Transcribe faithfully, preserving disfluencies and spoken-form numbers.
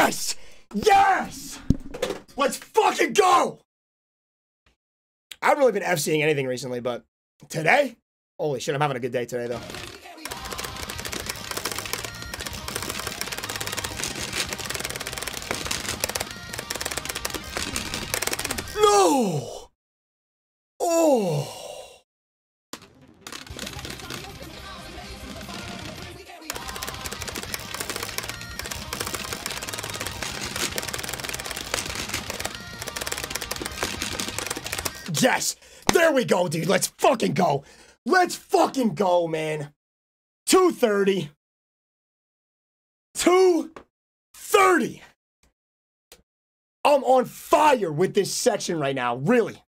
Yes! Yes! Let's fucking go! I haven't really been FCing anything recently, but today? Holy shit, I'm having a good day today, though. No! Oh! Yes! There we go, dude. Let's fucking go. Let's fucking go, man. two thirty. two thirty. I'm on fire with this section right now. Really.